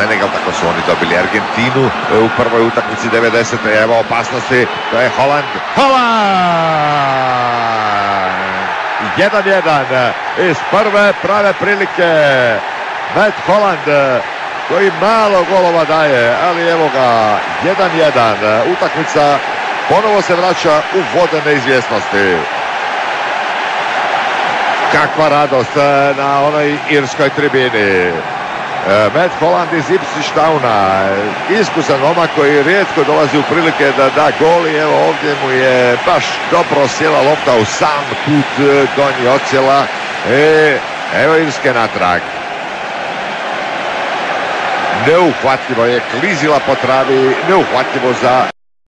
Senegal, tako su oni dobili Argentinu u prvoj utakmici 90. Evo opasnosti, to je Holland. 1-1 iz prve prave prilike. Matt Holland koji malo golova daje, ali evo ga, 1-1. Utakmica ponovo se vraća u vode neizvjesnosti. Kakva radost na onoj irskoj tribini. Matt Holland iz Ipswich Towna, iskusan momak koji rijetko dolazi u prilike da da gol i evo ovdje mu je baš dobro sjela lopta u sam kut donji ocjela. Evo Irske natrag. Neuhvatljivo je klizila po travi, neuhvatljivo za